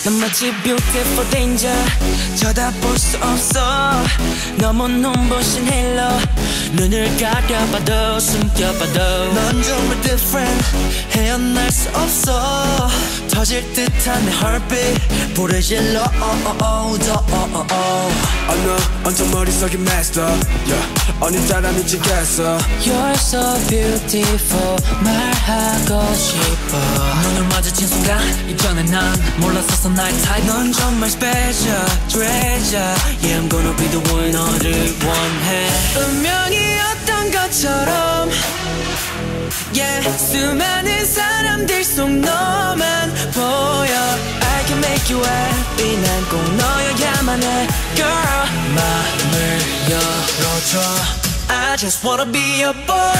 넌 마치 beautiful danger 쳐다볼 수 없어 너무 눈부신 halo 눈을 가려봐도 숨겨봐도 넌 정말 different 헤어날 수 없어 터질 듯한 내 heartbeat 불을 질러 너 언제 머릿속에 master yeah. 어느 따라 미치겠어 You're so beautiful 말하고 싶어 눈을 마주친 순간 이전에 난 몰랐었어 나의 type 넌 정말 special treasure Yeah I'm gonna be the one 너를 원해 운명이었던 것처럼 Yeah 수많은 사람들 속 너만 보여 I can make you happy 난 꼭 너여야만 해 Girl 마음을 열어줘 I just wanna be your boy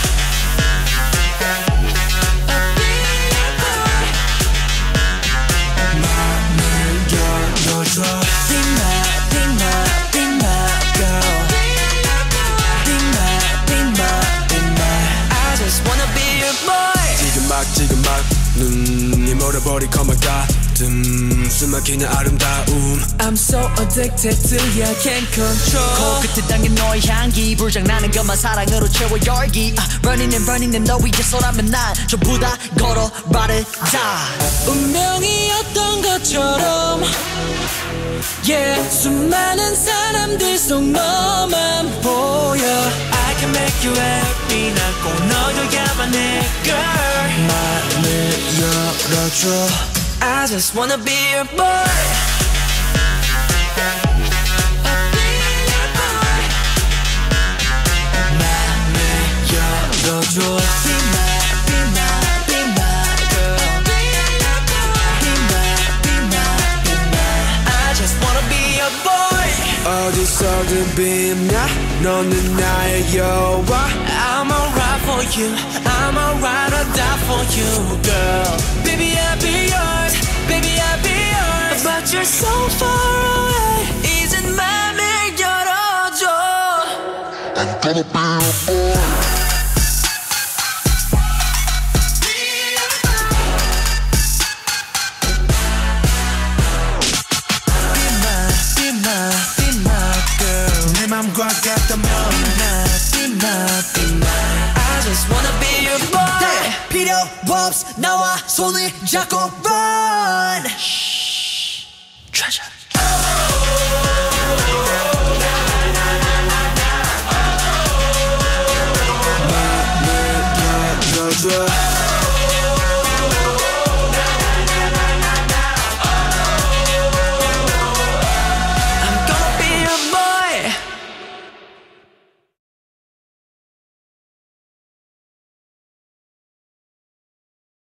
지금 막 눈이 멀어버릴 것만 같은 숨막히는 아름다움 I'm so addicted to you, can't control 코끝에 당긴 너의 향기 불장나는 것만 사랑으로 채워 열기 Running and burning 내 너 위에서라면 난 전부 다 걸어 말해다 운명이었던 것처럼 Yeah 수많은 사람들 속 너만 보여 I can make you happy 난 꼭 너여야만 해 Girl 마음을 열어줘 I just wanna be your boy 마음을 열어줘 Be my, be my, be my girl Be my, be my, be my I just wanna be your boy 어디서든 빛나 너는 나의 여왕 I'm alright for you I'm alright or die for you girl Baby I'll be yours Baby I'll be yours But you're so far away 이젠 맘을 열어줘 I'm gonna be your boy 맘과 같다면 Be my, be my I just wanna be your boy 필요 없어 나와 손을 잡고 run Treasure 마음을 열어줘